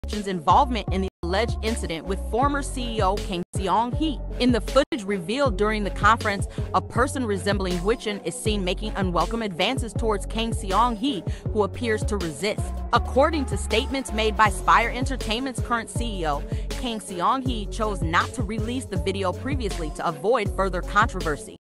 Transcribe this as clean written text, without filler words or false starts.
Hwichan's involvement in the alleged incident with former CEO Kang Seong Hee. In the footage revealed during the conference, a person resembling Hwichan is seen making unwelcome advances towards Kang Seong Hee, who appears to resist. According to statements made by Spire Entertainment's current CEO, Kang Seong Hee chose not to release the video previously to avoid further controversy.